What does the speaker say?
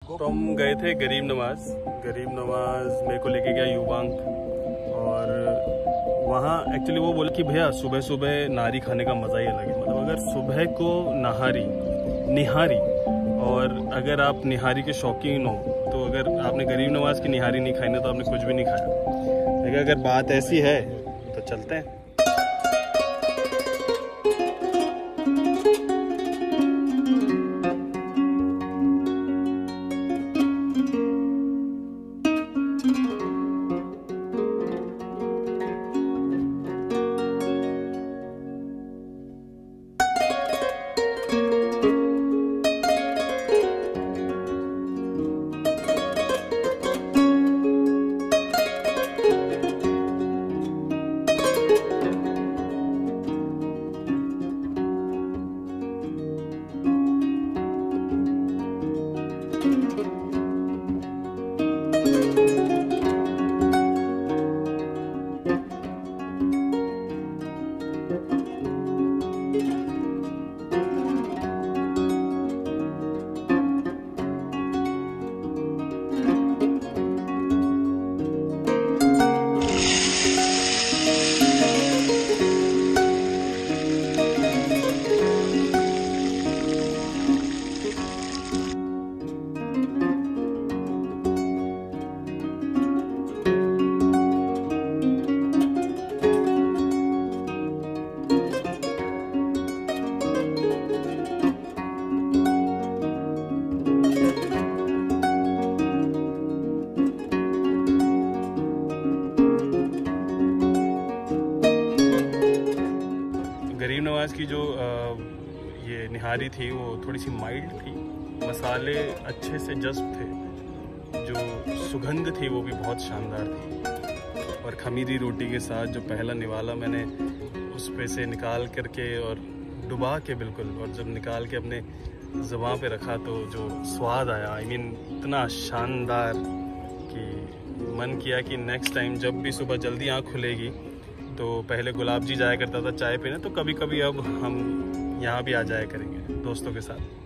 तो हम गए थे गरीब नवाज मेरे को लेके गया युवांक। और वहाँ एक्चुअली वो बोले कि भैया सुबह सुबह नारी खाने का मज़ा ही अलग है। मतलब अगर सुबह को निहारी और अगर आप निहारी के शौकीन हो तो अगर आपने गरीब नवाज की निहारी नहीं खाई ना तो आपने कुछ भी नहीं खाया। लेकिन अगर बात ऐसी है तो चलते हैं। गरीब नवाज की जो ये निहारी थी वो थोड़ी सी माइल्ड थी, मसाले अच्छे से जज्ब थे, जो सुगंध थी वो भी बहुत शानदार थी। और खमीरी रोटी के साथ जो पहला निवाला मैंने उस पे से निकाल करके और डुबा के बिल्कुल, और जब निकाल के अपने ज़ुबान पे रखा तो जो स्वाद आया, इतना शानदार कि मन किया कि नेक्स्ट टाइम जब भी सुबह जल्दी आँख खुलेगी तो पहले गुलाब जी जाया करता था चाय पीने, तो कभी कभी अब हम यहाँ भी आ जाया करेंगे दोस्तों के साथ।